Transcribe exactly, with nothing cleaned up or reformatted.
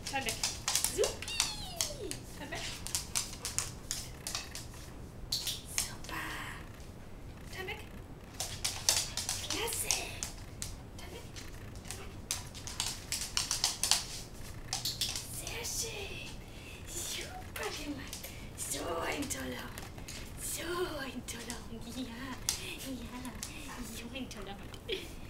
Fall weg. Supi! Fall weg. Super. Fall weg. Klasse. Fall weg. Fall weg. Sehr schön. Super gemacht. So ein toller Hund. So ein toller Hund. Ja, ja. So ein toller Hund.